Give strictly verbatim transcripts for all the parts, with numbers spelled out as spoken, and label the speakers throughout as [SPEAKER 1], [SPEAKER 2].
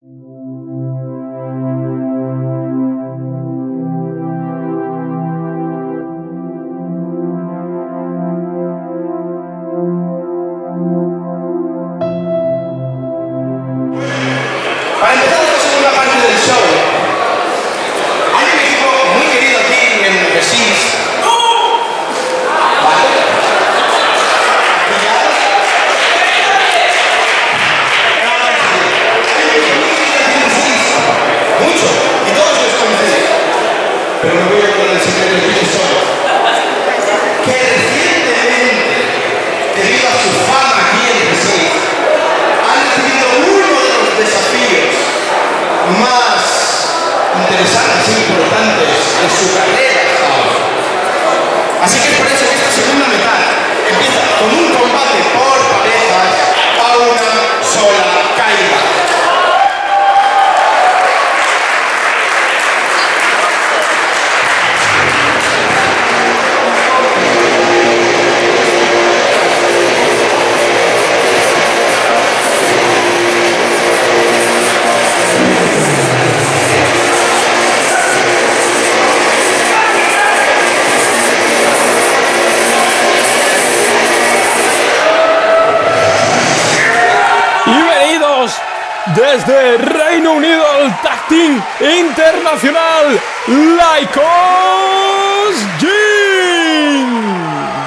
[SPEAKER 1] Para empezar la segunda parte del show, hay un equipo muy querido aquí en Resist. ¿Vale? ¿Y ya? Mucho, y todos los conocéis. Pero me voy a con el secreto de ellos solo. Que recientemente, debido a su fama aquí en Resist, han recibido uno de los desafíos más interesantes e importantes de su carrera hasta ahora. Así que es por eso que esta segunda mitad empieza con un combate por parejas a una sola caída.
[SPEAKER 2] Desde Reino Unido, el Tag Team Internacional, Lykos Gym.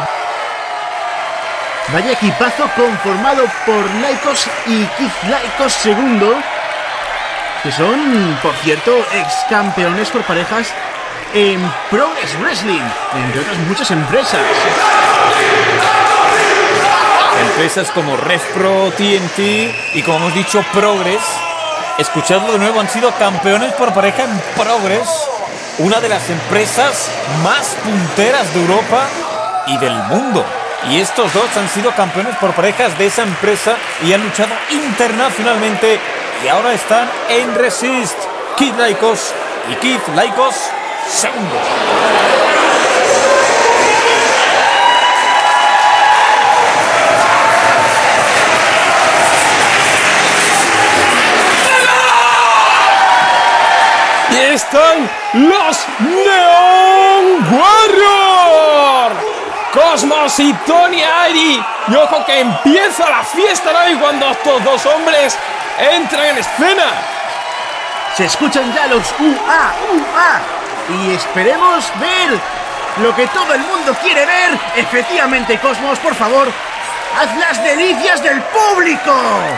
[SPEAKER 3] Vaya equipazo conformado por Lykos y Keith Lykos segundo, que son, por cierto, ex campeones por parejas en Progress Wrestling, entre otras muchas empresas.
[SPEAKER 4] Empresas como RevPro, T N T y, como hemos dicho, Progress. Escuchadlo de nuevo, han sido campeones por pareja en Progress, una de las empresas más punteras de Europa y del mundo. Y estos dos han sido campeones por parejas de esa empresa y han luchado internacionalmente y ahora están en Resist. Keith Lykos y Keith Lykos segundo.
[SPEAKER 2] Y están los Neon Warriors, Cosmos y Tony Irie. Y ojo que empieza la fiesta hoy cuando estos dos hombres entran en escena.
[SPEAKER 3] Se escuchan ya los U A, U A. Y esperemos ver lo que todo el mundo quiere ver. Efectivamente, Cosmos, por favor, haz las delicias del público.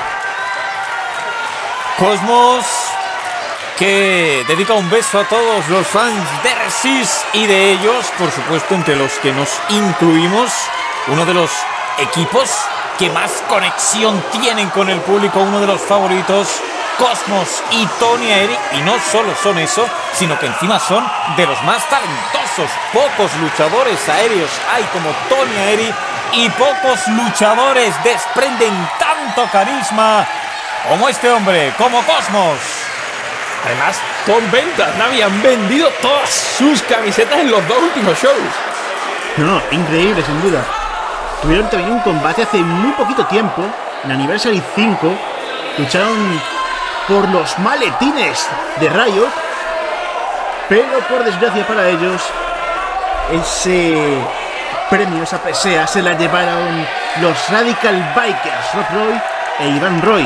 [SPEAKER 4] Cosmos, que dedica un beso a todos los fans de Resist y de ellos, por supuesto, entre los que nos incluimos, uno de los equipos que más conexión tienen con el público, uno de los favoritos, Cosmos y Tony Irie. Y no solo son eso, sino que encima son de los más talentosos. Pocos luchadores aéreos hay como Tony Irie y pocos luchadores desprenden tanto carisma como este hombre, como Cosmos.
[SPEAKER 2] Además, con ventas, Navi han vendido todas sus camisetas en los dos últimos shows.
[SPEAKER 3] No, no, increíble, sin duda. Tuvieron también un combate hace muy poquito tiempo, en Anniversary cinco. Lucharon por los maletines de Riot, pero por desgracia para ellos, ese premio, esa presea, se la llevaron los Radical Bikers, Rob Roy e Iván Roy.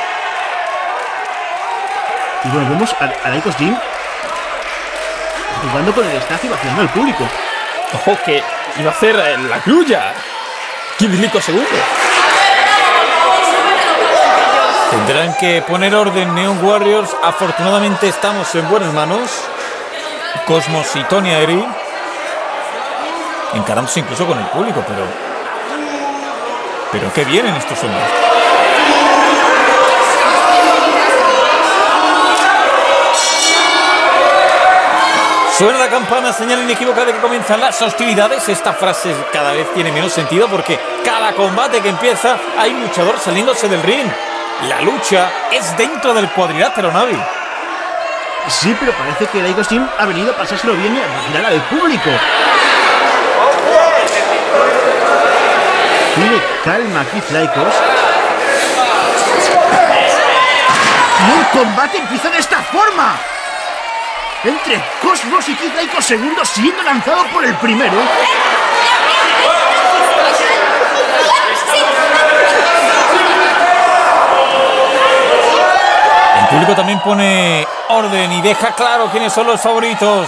[SPEAKER 3] Y bueno, vemos a, a Lykos Gym jugando con el estacio y vaciando al público.
[SPEAKER 2] Ojo que iba a hacer eh, la grulla. Keith Lykos segundo.
[SPEAKER 4] Tendrán que poner orden Neon Warriors. Afortunadamente estamos en buenas manos. Cosmos y Tony Irie encarándose incluso con el público, pero pero qué vienen estos hombres. Suena la campana, señal inequívoca de que comienzan las hostilidades. Esta frase cada vez tiene menos sentido porque cada combate que empieza hay un luchador saliéndose del ring. La lucha es dentro del cuadrilátero, Navi.
[SPEAKER 3] Sí, pero parece que Lykos Gym ha venido a pasárselo bien y a vacilar al público. Tiene calma Keith Lykos. Y el combate empieza de esta forma. Entre Cosmos y Kid Lycos segundo, siendo lanzado por el primero.
[SPEAKER 4] El público también pone orden y deja claro quiénes son los favoritos.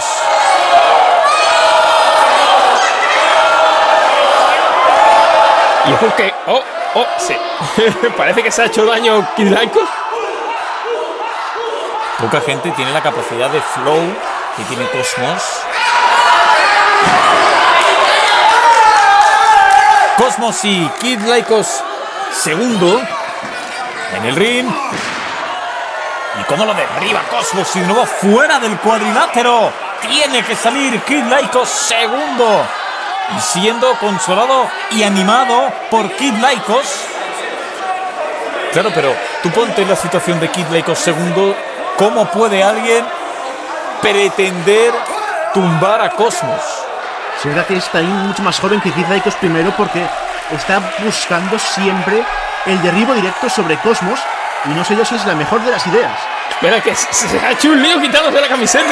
[SPEAKER 2] Y ojo que... Oh, oh, sí. Parece que se ha hecho daño Kid Lycos.
[SPEAKER 4] Poca gente tiene la capacidad de flow que tiene Cosmos. Cosmos y Kid Lycos segundo en el ring. Y cómo lo derriba Cosmos y de nuevo fuera del cuadrilátero. Tiene que salir Kid Lycos segundo. Y siendo consolado y animado por Kid Lycos. Claro, pero tú ponte en la situación de Kid Lycos segundo. ¿Cómo puede alguien pretender tumbar a Cosmos?
[SPEAKER 3] Es verdad que está ahí mucho más joven que Kid Lycos primero, porque está buscando siempre el derribo directo sobre Cosmos. Y no sé yo si es la mejor de las ideas.
[SPEAKER 2] Espera, que se ha hecho un lío quitándose la camiseta.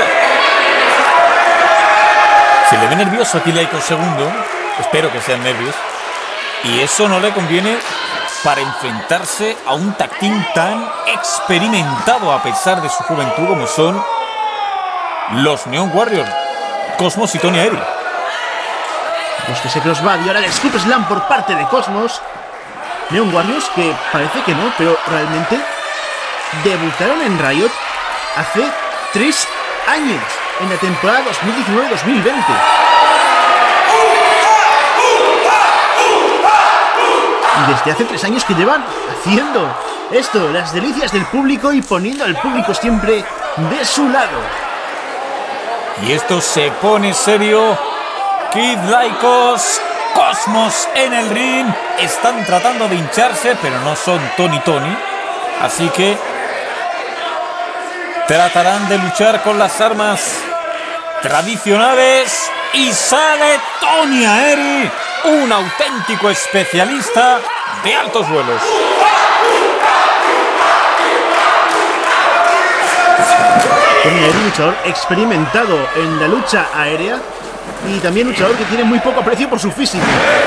[SPEAKER 4] Se le ve nervioso a Kid Lycos segundo. Espero que sean nervios. Y eso no le conviene para enfrentarse a un tag team tan experimentado a pesar de su juventud como son los Neon Warriors, Cosmos y Tony Aeri.
[SPEAKER 3] Los que se crossbody, ahora el Scoop Slam por parte de Cosmos. Neon Warriors, que parece que no, pero realmente debutaron en Riot hace tres años, en la temporada dos mil diecinueve dos mil veinte. Y desde hace tres años que llevan haciendo esto, las delicias del público y poniendo al público siempre de su lado.
[SPEAKER 4] Y esto se pone serio. Kid Lycos, Cosmos en el ring. Están tratando de hincharse, pero no son Tony Tony. Así que tratarán de luchar con las armas tradicionales. Y sale Tony Aeri, un auténtico especialista de altos vuelos.
[SPEAKER 3] Tony Aeri, luchador experimentado en la lucha aérea y también luchador que tiene muy poco aprecio por su físico.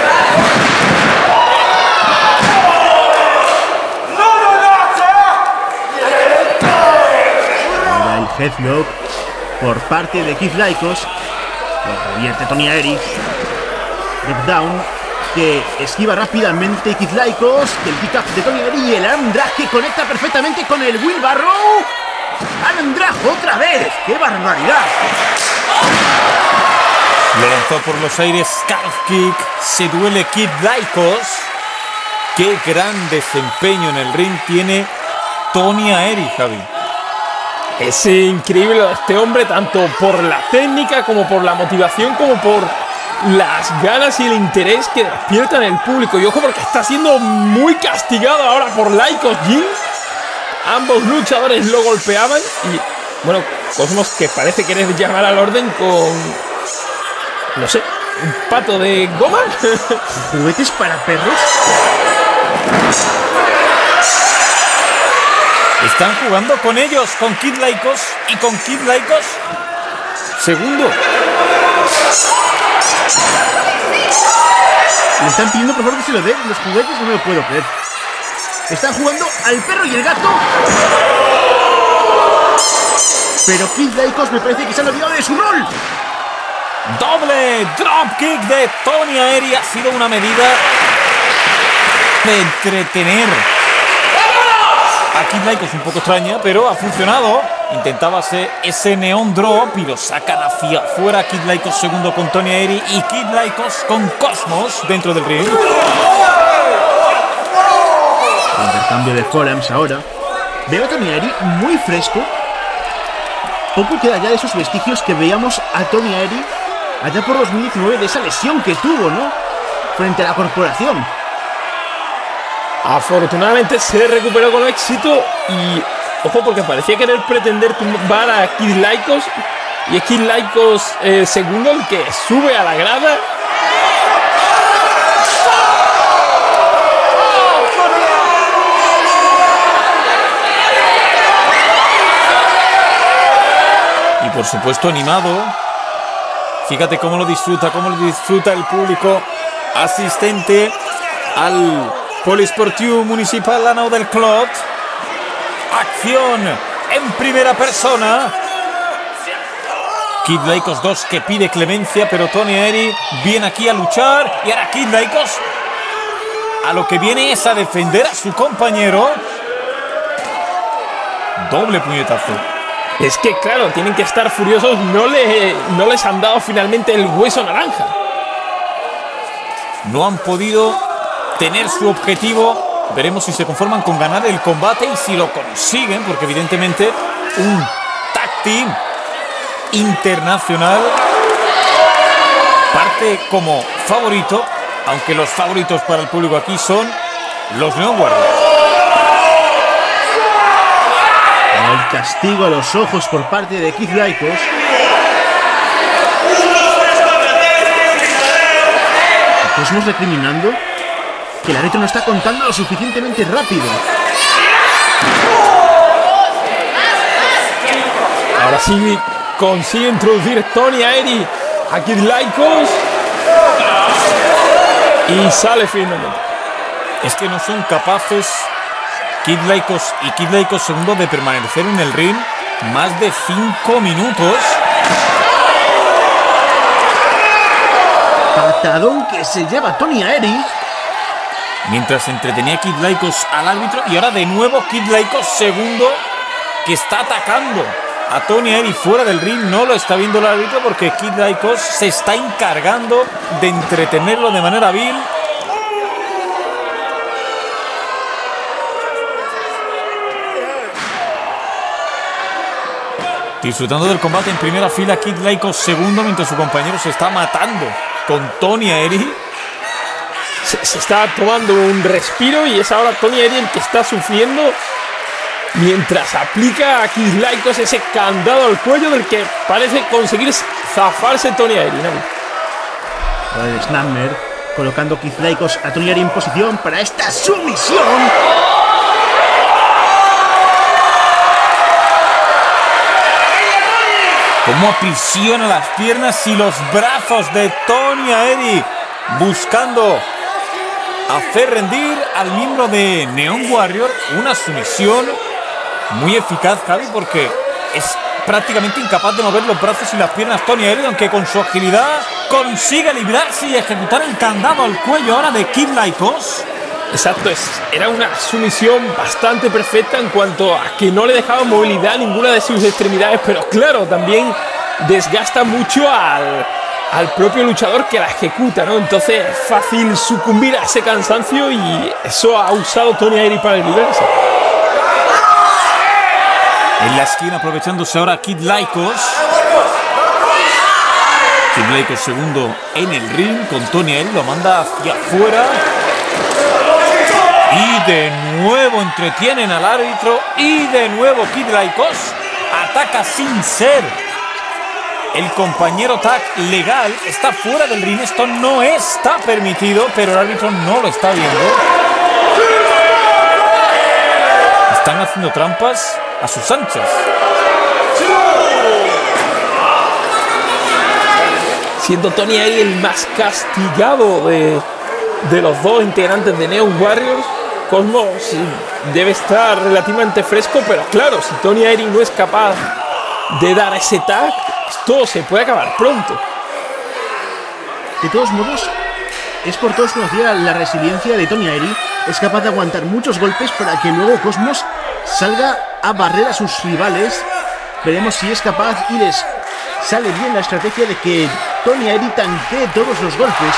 [SPEAKER 3] Ahora el headlock por parte de Kid Lycos. Lo revierte Tony Aeri. Drop down que esquiva rápidamente Kid Lycos. Que el pick up de Tony Aeri y el arm drag que conecta perfectamente con el wheelbarrow. Arm drag otra vez. ¡Qué barbaridad!
[SPEAKER 4] Lo lanzó por los aires, calf kick. Se duele Kid Lycos. Qué gran desempeño en el ring tiene Tony Aeri, Javi.
[SPEAKER 2] Es increíble este hombre, tanto por la técnica como por la motivación, como por las ganas y el interés que despierta en el público. Y ojo, porque está siendo muy castigado ahora por Lycos Jin. Ambos luchadores lo golpeaban y, bueno, Cosmos, que parece querer llamar al orden con, no sé, un pato de goma.
[SPEAKER 3] ¿Juguetes para perros?
[SPEAKER 4] Están jugando con ellos, con Kid Lycos y con Kid Lycos segundo.
[SPEAKER 3] Le están pidiendo por favor que se lo den los juguetes, no me lo puedo creer. Están jugando al perro y el gato. Pero Kid Lycos me parece que se han olvidado de su rol.
[SPEAKER 4] Doble dropkick de Tony Aeri. Ha sido una medida de entretener a Kid Lycos un poco extraña, pero ha funcionado. Intentaba hacer ese neon drop y lo sacan hacia afuera. Kid Lycos segundo con Tony Aeri y Kid Lycos con Cosmos dentro del ring.
[SPEAKER 3] Intercambio de forearms ahora. Veo a Tony Aeri muy fresco. Poco queda ya de esos vestigios que veíamos a Tony Aeri allá por dos mil diecinueve, de esa lesión que tuvo, ¿no? Frente a la corporación.
[SPEAKER 2] Afortunadamente se recuperó con éxito y, ojo, porque parecía querer pretender tumbar a Kid Lycos y es Kid Lycos eh, segundo el que sube a la grada.
[SPEAKER 4] por supuesto animado. Fíjate cómo lo disfruta, cómo lo disfruta el público asistente al Polisportiu Municipal Lanao del Clot. Acción en primera persona. Kid Laicos dos que pide clemencia, pero Tony Aery viene aquí a luchar. Y ahora Kid Laicos a lo que viene es a defender a su compañero. Doble puñetazo.
[SPEAKER 2] Es que claro, tienen que estar furiosos. No, le, no les han dado finalmente el hueso naranja.
[SPEAKER 4] No han podido tener su objetivo. Veremos si se conforman con ganar el combate y si lo consiguen, porque evidentemente un tag team internacional parte como favorito, aunque los favoritos para el público aquí son los Neon Warriors.
[SPEAKER 3] El castigo a los ojos por parte de Kid Laicos. Cosmos recriminando que el árbitro no está contando lo suficientemente rápido.
[SPEAKER 2] Ahora sí consigue introducir Tony Aery a Kid Laicos y sale finalmente.
[SPEAKER 4] Es que no son capaces Kid Laicos y Kid Laicos segundo de permanecer en el ring más de cinco minutos.
[SPEAKER 3] Patadón que se lleva Tony Aery.
[SPEAKER 4] Mientras entretenía Kid Laicos al árbitro. Y ahora de nuevo Kid Laicos segundo, que está atacando a Tony Aery fuera del ring. No lo está viendo el árbitro porque Kid Laicos se está encargando de entretenerlo de manera vil. Disfrutando del combate en primera fila Kid Laicos segundo, mientras su compañero se está matando con Tony Aery.
[SPEAKER 2] Se, se está tomando un respiro y es ahora Tony Aery el que está sufriendo mientras aplica a Kid Laicos ese candado al cuello del que parece conseguir zafarse Tony Aery, ¿no?
[SPEAKER 3] El Snapmer colocando Kid Laicos a Tony Aery en posición para esta sumisión.
[SPEAKER 4] Cómo aprisiona las piernas y los brazos de Tony Aery, buscando hacer rendir al miembro de Neon Warrior. Una sumisión muy eficaz, Javi, porque es prácticamente incapaz de mover los brazos y las piernas Tony Aery, aunque con su agilidad consigue librarse y ejecutar el candado al cuello ahora de Kid Laicos.
[SPEAKER 2] Exacto, es, era una sumisión bastante perfecta en cuanto a que no le dejaba movilidad a ninguna de sus extremidades, pero claro, también desgasta mucho al, al propio luchador que la ejecuta, ¿no? Entonces es fácil sucumbir a ese cansancio y eso ha usado Tony Aery para librarse.
[SPEAKER 4] En la esquina aprovechándose ahora Kid Laicos. Kid Laicos segundo en el ring con Tony Aery, lo manda hacia afuera. Y de nuevo entretienen al árbitro. Y de nuevo Kid Laicos ataca sin ser el compañero tag legal. Está fuera del ring. Esto no está permitido, pero el árbitro no lo está viendo. Están haciendo trampas a sus anchas.
[SPEAKER 2] Siendo Tony Aery el más castigado de, de los dos integrantes de Neon Warriors, Cosmos debe estar relativamente fresco, pero claro, si Tony Aery no es capaz de dar ese tag, esto se puede acabar pronto.
[SPEAKER 3] De todos modos, es por todos conocida la resiliencia de Tony Aery. Es capaz de aguantar muchos golpes para que luego Cosmos salga a barrer a sus rivales. Veremos si es capaz y les sale bien la estrategia de que Tony Aery tanquee todos los golpes.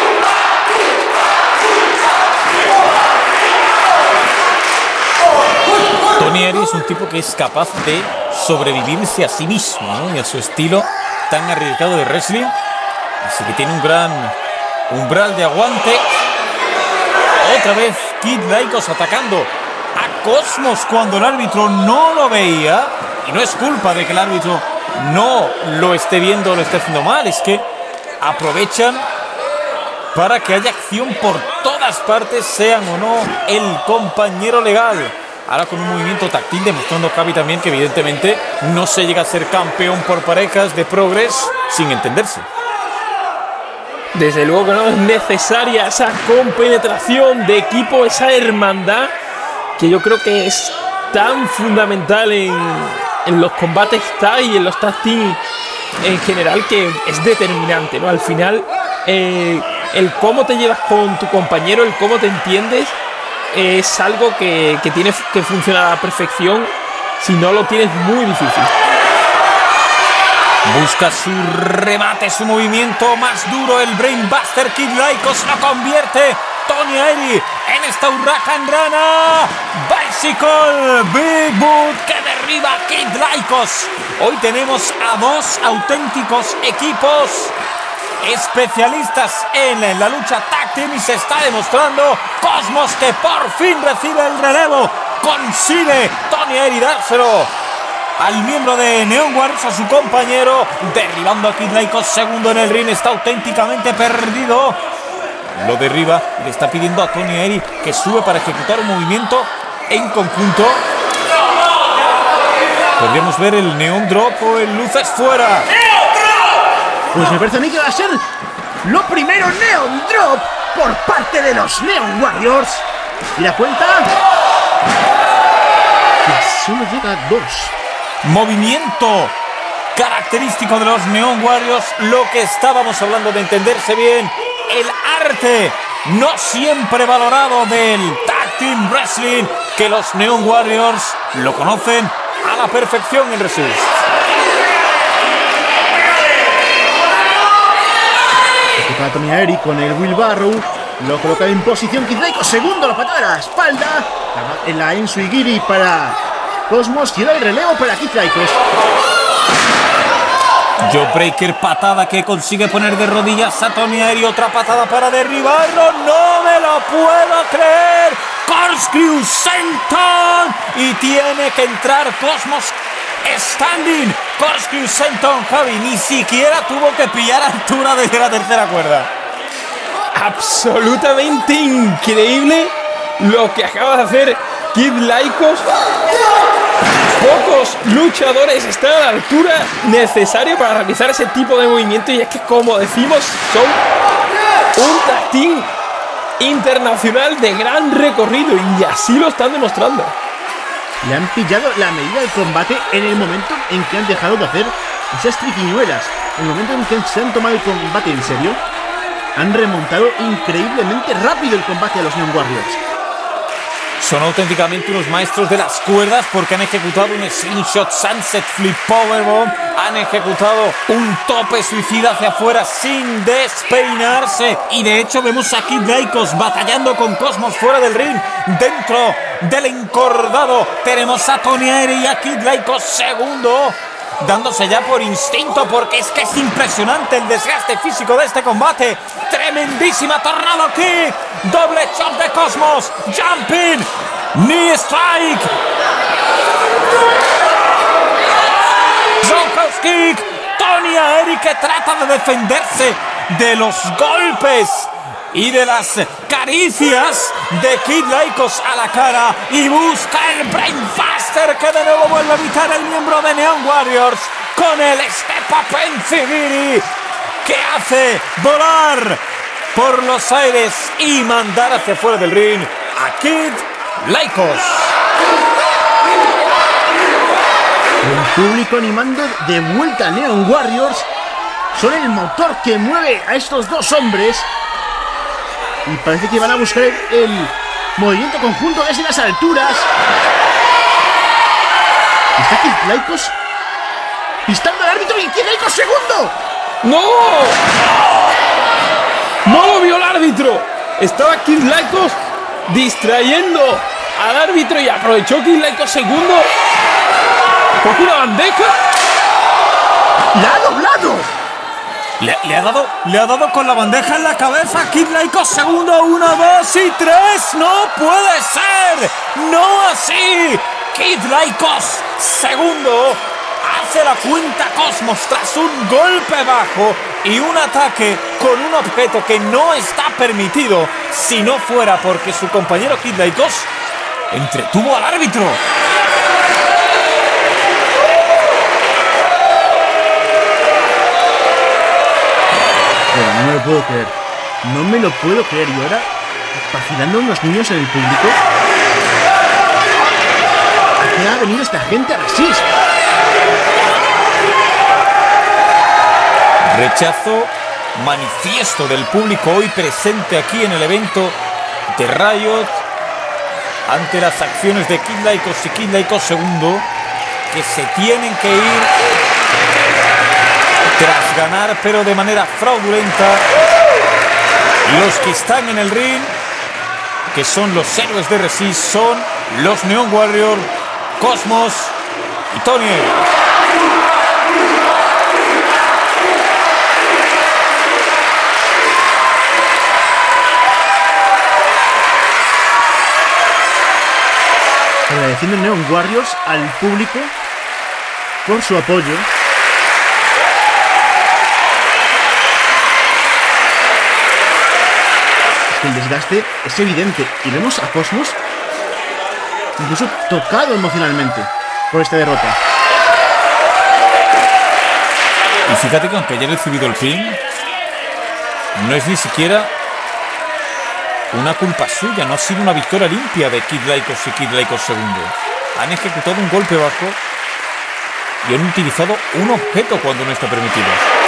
[SPEAKER 4] Tony Aery es un tipo que es capaz de sobrevivirse a sí mismo, ¿no? Y a su estilo tan arriesgado de wrestling. Así que tiene un gran umbral de aguante. Otra vez Kid Laicos atacando a Cosmos cuando el árbitro no lo veía. Y no es culpa de que el árbitro no lo esté viendo o lo esté haciendo mal. Es que aprovechan para que haya acción por todas partes, sean o no el compañero legal ahora con un movimiento táctil, demostrando Javi también que evidentemente no se llega a ser campeón por parejas de Progress sin entenderse.
[SPEAKER 2] Desde luego que no es necesaria esa compenetración de equipo, esa hermandad que yo creo que es tan fundamental en, en los combates tag y en los tag team en general, que es determinante, ¿no? Al final, eh, el cómo te llevas con tu compañero, el cómo te entiendes, eh, es algo que, que tiene que funcionar a la perfección. Si no lo tienes, muy difícil.
[SPEAKER 4] Busca su remate, su movimiento más duro. El Brainbuster. Kid Lykos lo convierte. Tony Airi en esta Hurricane Rana. Bicycle Big Boot que derriba a Kid Lykos. Hoy tenemos a dos auténticos equipos especialistas en la lucha tag team y se está demostrando. Cosmos, que por fin recibe el relevo, consigue Tony Airi dárselo al miembro de Neon Warriors, a su compañero, derribando a Kid Lykos. Segundo en el ring, está auténticamente perdido. Lo derriba y le está pidiendo a Tony Airi que sube para ejecutar un movimiento en conjunto. Podríamos ver el Neon Drop o el Luces fuera.
[SPEAKER 3] Pues me parece a mí que va a ser lo primero Neon Drop por parte de los Neon Warriors. Y la cuenta que solo llega a dos.
[SPEAKER 4] Movimiento característico de los Neon Warriors, lo que estábamos hablando de entenderse bien, el arte no siempre valorado del Tag Team Wrestling, que los Neon Warriors lo conocen a la perfección en Resist.
[SPEAKER 3] Para Tony Airi con el wheelbarrow, lo coloca en posición Kid Lykos. Segundo, la patada de la espalda, la, en la Ensuigiri para Cosmos, y el relevo para Kid Lykos.
[SPEAKER 4] Jawbreaker, patada que consigue poner de rodillas a Tony Airi. Otra patada para derribarlo. ¡No me lo puedo creer! Corkscrew Senton. Y tiene que entrar Cosmos standing. Corkscrew Senton, Javi. Ni siquiera tuvo que pillar altura desde la tercera cuerda.
[SPEAKER 2] Absolutamente increíble lo que acaba de hacer Kid Lykos. Pocos luchadores están a la altura necesaria para realizar ese tipo de movimiento, y es que, como decimos, son un tag team internacional de gran recorrido, y así lo están demostrando.
[SPEAKER 3] Le han pillado la medida del combate en el momento en que han dejado de hacer esas triquiñuelas. En el momento en que se han tomado el combate en serio, han remontado increíblemente rápido el combate a los Neon Warriors.
[SPEAKER 4] Son auténticamente unos maestros de las cuerdas, porque han ejecutado un Slingshot Sunset Flip Powerbomb, han ejecutado un tope suicida hacia afuera sin despeinarse, y de hecho vemos a Kid Lykos batallando con Cosmos fuera del ring. Dentro del encordado tenemos a Tony Airi y a Kid Lykos segundo, dándose ya por instinto, porque es que es impresionante el desgaste físico de este combate. Tremendísima Tornado Kick, doble chop de Cosmos, jumping, knee strike, roundhouse kick. Tony Airi, que trata de defenderse de los golpes y de las caricias de Kid Lykos a la cara, y busca el Brainbuster, que de nuevo vuelve a evitar el miembro de Neon Warriors con el Step Up Enzuigiri, que hace volar por los aires y mandar hacia fuera del ring a Kid Lykos.
[SPEAKER 3] El público animando de vuelta a Neon Warriors. Son el motor que mueve a estos dos hombres, y parece que van a buscar el, el movimiento conjunto desde las alturas. Está Kid Lykos pistando al árbitro, y Kid Lykos segundo.
[SPEAKER 2] ¡No! ¡No lo vio el árbitro! Estaba Kid Lykos distrayendo al árbitro, y aprovechó Kid Lykos segundo. Coge una bandeja.
[SPEAKER 3] ¡La ha doblado!
[SPEAKER 4] Le, le, ha dado, le ha dado con la bandeja en la cabeza. Kid Lykos segundo, uno, dos y tres. ¡No puede ser! ¡No así! Kid Lykos segundo. Hace la cuenta Cosmos tras un golpe bajo y un ataque con un objeto que no está permitido, si no fuera porque su compañero Kid Lykos entretuvo al árbitro.
[SPEAKER 3] Pero no me lo puedo creer. No me lo puedo creer. Y ahora, vacilando unos niños en el público. ¿A qué ha venido esta gente a Resist?
[SPEAKER 4] Rechazo manifiesto del público hoy presente aquí en el evento de Riot ante las acciones de Kid Lycos y Kid Lycos segundo, que se tienen que ir tras ganar, pero de manera fraudulenta. Los que están en el ring, que son los héroes de Resist, son los Neon Warrior, Cosmos y Tony.
[SPEAKER 3] Agradeciendo Neon Warriors al público por su apoyo. Es que el desgaste es evidente y vemos a Cosmos incluso tocado emocionalmente por esta derrota.
[SPEAKER 4] Y fíjate que aunque haya recibido el pin, no es ni siquiera una culpa suya, no ha sido una victoria limpia de Kid Lycos y Kid Lycos segundo. Han ejecutado un golpe bajo y han utilizado un objeto cuando no está permitido.